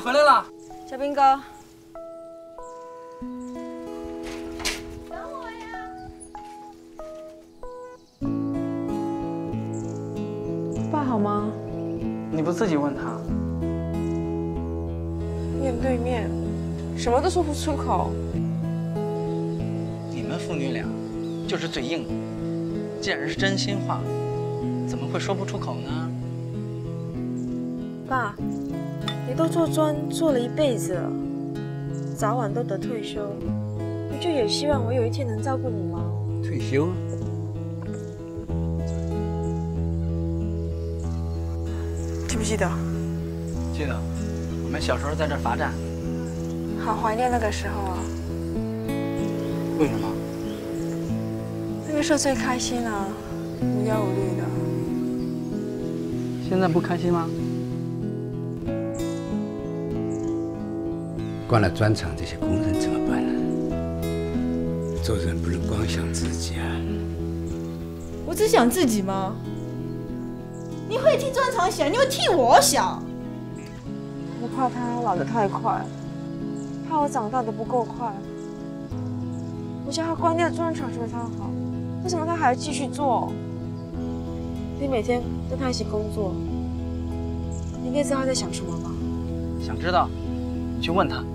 回来了， 小兵哥。等我呀！爸好吗？ 你不自己问他？ 面对面，什么都说不出口。 你们父女俩就是嘴硬，既然是真心话，怎么会说不出口呢？ 爸，你都做专做了一辈子了，早晚都得退休，不就也希望我有一天能照顾你吗？ 退休？ 记不记得？ 记得，我们小时候在这儿罚站。 好怀念那个时候啊！ 为什么？ 那个时候最开心啊，无忧无虑的。 现在不开心吗？ 关了砖厂，这些工人怎么办呢？做人不能光想自己啊！ 我只想自己吗？你会替砖厂想，你会替我想。 我怕他老得太快，怕我长大的不够快。我叫他关掉砖厂对他好，为什么他还要继续做？你每天跟他一起工作，你可以知道他在想什么吗？ 想知道，你去问他。